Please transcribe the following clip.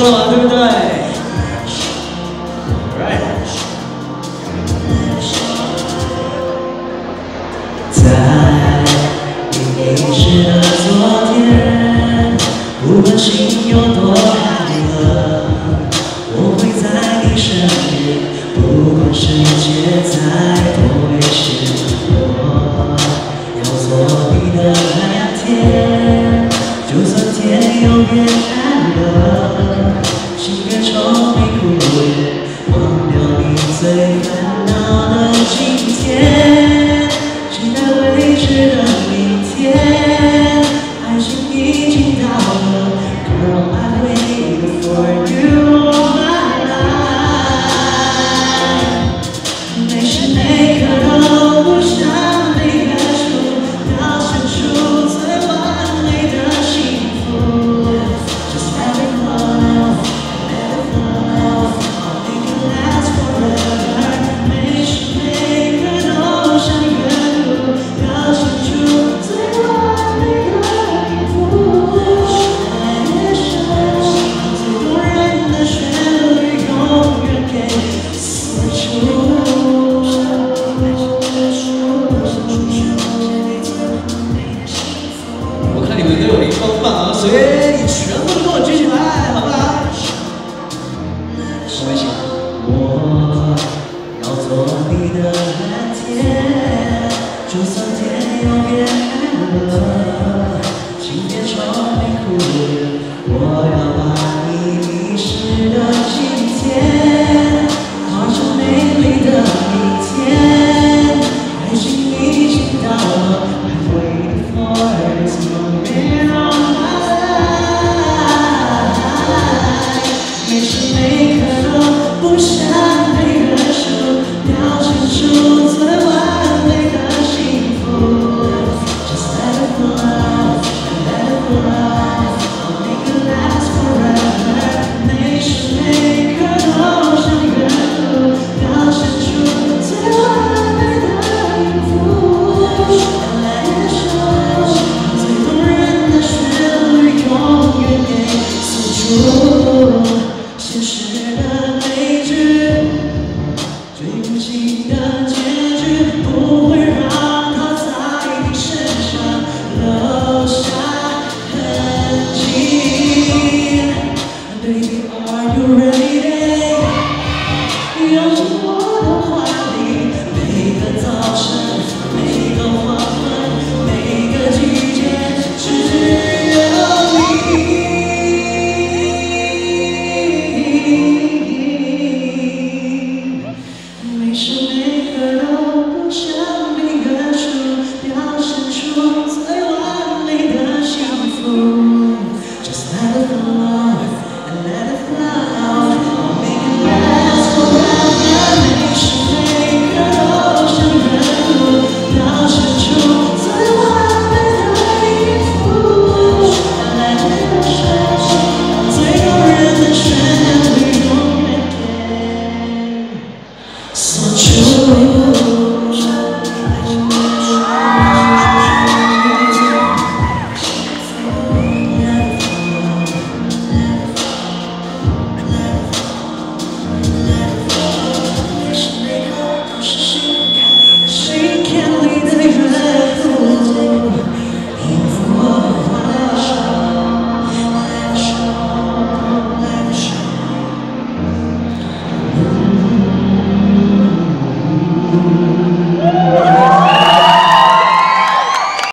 了嘛，对不对 ？Right。在你遗失的昨天，不管心有多寒冷，我会在你身边。不管世界再多危险，我要做你的蓝天。就算天有变暗了，请别愁眉苦脸，忘掉你最烦恼的今天，期待未知的明天。爱情已经到了 ，Girl I waited for you all my life。每时每刻都不想每个数表现出最完美的幸福。Just let it flow, let it flow, I'll make it last forever。每时每刻都想远路表现出最完美的音符。越深，最动人的旋律永远给四处。我看你们都有灵光棒啊，所以你全部都给我举起来，好不好？我们一起。我要做你的蓝天，就算天有变暗了，请别愁眉苦脸，我要把你遗失的今天，画成美丽的明天。爱情已经到了 ，I've waited for this moment all my life。每时每刻都不想被认输，表现出最完美的幸福。Just let it flow, let it flow, I'll make it last forever。每时每刻都想远路，表现出最完美的音符。越深，最动人的旋律永远给四处。现实的悲剧，最无情的结局，不会让它在你身上留下痕迹。Baby, are you ready? 有我。